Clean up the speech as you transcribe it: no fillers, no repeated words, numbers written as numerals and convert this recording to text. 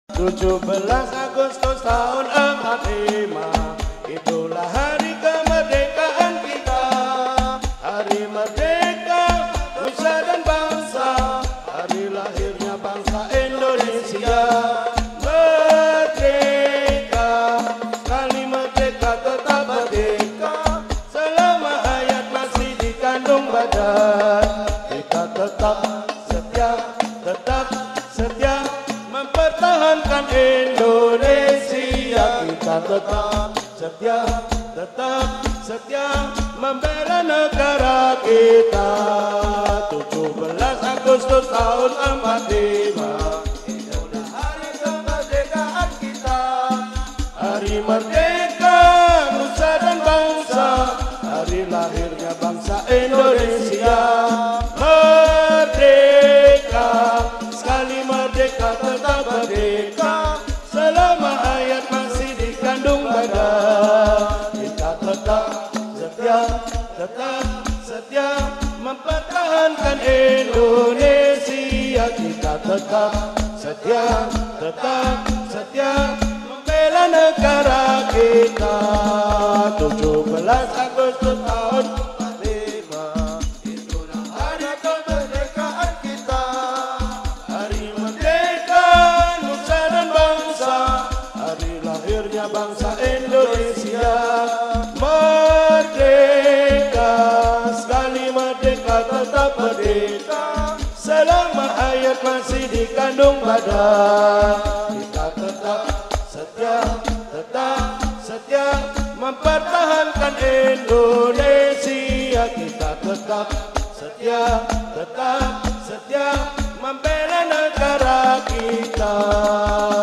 17 Agustus tahun 45, itulah hari kemerdekaan kita. Hari merdeka, nusa dan bangsa, hari lahirnya bangsa Indonesia. Merdeka, sekali merdeka tetap merdeka, selama hayat masih dikandung badan. Kita tetap setia mempertahankan Indonesia. Kita tetap setia membela negara kita. 17 Agustus tahun 45, itulah hari kemerdekaan kita. Hari merdeka, nusa dan bangsa, hari lahirnya bangsa Indonesia. Merdeka, sekali merdeka tetap merdeka, selama hayat masih dikandung badan. Kita tetap setia mempertahankan Indonesia. Kita tetap setia membela negara kita. 17 Agustus tahun 45, itulah hari kemerdekaan kita. Hari merdeka, nusa dan bangsa, hari lahirnya bangsa Indonesia. Merdeka, sekali merdeka tetap merdeka, selama hayat masih dikandung badan. Kita tetap setia mempertahankan Indonesia. Kita tetap setia membela negara kita.